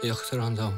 Iachtar an dom.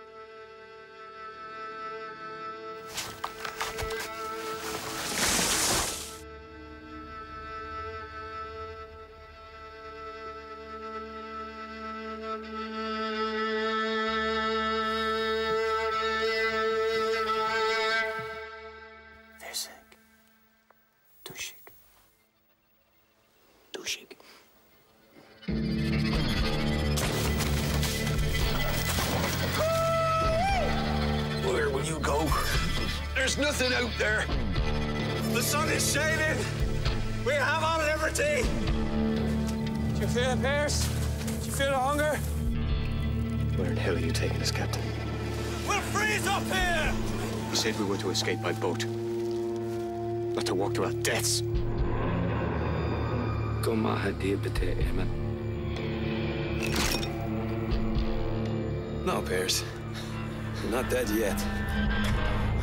Where will you go? There's nothing out there. The sun is shining. We have all liberty. Do you feel it, Pierce? Do you feel the hunger? Where in hell are you taking us, Captain? We'll freeze up here! We said we were to escape by boat, not to walk to our deaths. Go maha diabete, Diemen. No, Pierce. You're not dead yet.